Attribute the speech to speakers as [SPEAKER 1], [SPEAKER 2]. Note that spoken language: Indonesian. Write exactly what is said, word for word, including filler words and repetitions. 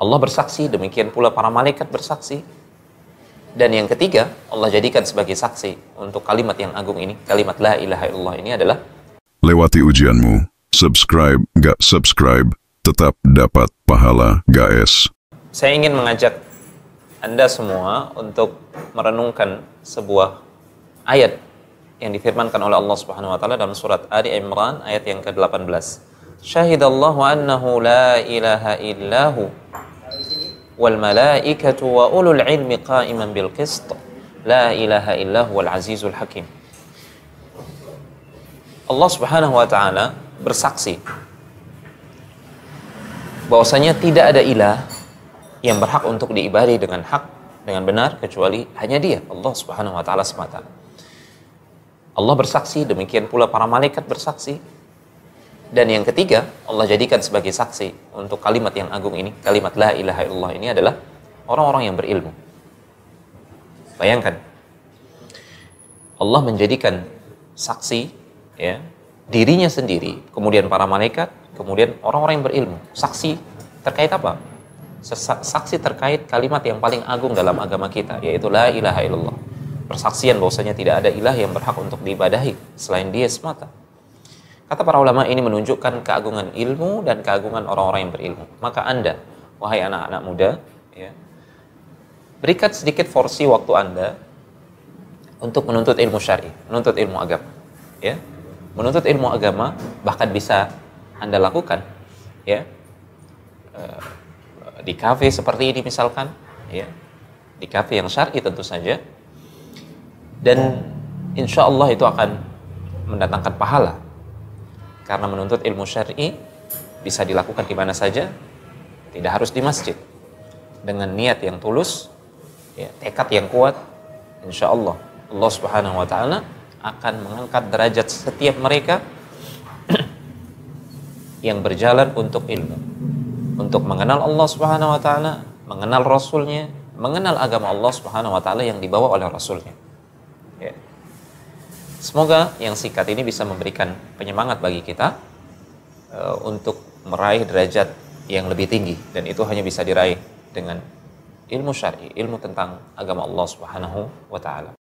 [SPEAKER 1] Allah bersaksi, demikian pula para malaikat bersaksi. Dan yang ketiga, Allah jadikan sebagai saksi untuk kalimat yang agung ini, kalimat la ilaha illallah ini adalah
[SPEAKER 2] lewati ujianmu, subscribe, gak subscribe, tetap dapat pahala, guys.
[SPEAKER 1] Saya ingin mengajak Anda semua untuk merenungkan sebuah ayat yang difirmankan oleh Allah Subhanahu wa taala dalam surat Ali Imran ayat yang ke delapan belas. Syahidallahu annahu la ilaha illahu wal malaikatu wa ulul ilmi qa'iman bil qist. La ilaha illahu wal azizul hakim. Allah Subhanahu wa taala bersaksi bahwasanya tidak ada ilah yang berhak untuk diibadahi dengan hak, dengan benar, kecuali hanya Dia, Allah Subhanahu wa taala semata. Allah bersaksi, demikian pula para malaikat bersaksi. Dan yang ketiga, Allah jadikan sebagai saksi untuk kalimat yang agung ini, kalimat la ilaha illallah ini adalah orang-orang yang berilmu. Bayangkan, Allah menjadikan saksi ya, dirinya sendiri, kemudian para malaikat, kemudian orang-orang yang berilmu. Saksi terkait apa? Saksi terkait kalimat yang paling agung dalam agama kita, yaitu la ilaha illallah. Persaksian bahwasanya tidak ada ilah yang berhak untuk diibadahi selain Dia semata. Kata para ulama, ini menunjukkan keagungan ilmu dan keagungan orang-orang yang berilmu. Maka Anda, wahai anak-anak muda, ya, berikan sedikit porsi waktu Anda untuk menuntut ilmu syar'i, menuntut ilmu agama. Ya, menuntut ilmu agama bahkan bisa Anda lakukan, ya, di kafe seperti ini misalkan, ya, di kafe yang syar'i tentu saja. Dan insya Allah itu akan mendatangkan pahala. Karena menuntut ilmu syar'i bisa dilakukan di mana saja, tidak harus di masjid. Dengan niat yang tulus, ya, tekad yang kuat, insya Allah Allah Subhanahu wa taala akan mengangkat derajat setiap mereka yang berjalan untuk ilmu, untuk mengenal Allah Subhanahu wa taala, mengenal Rasulnya, mengenal agama Allah Subhanahu wa taala yang dibawa oleh Rasulnya. Ya. Semoga yang singkat ini bisa memberikan penyemangat bagi kita uh, untuk meraih derajat yang lebih tinggi, dan itu hanya bisa diraih dengan ilmu syar'i, ilmu tentang agama Allah Subhanahu wa taala.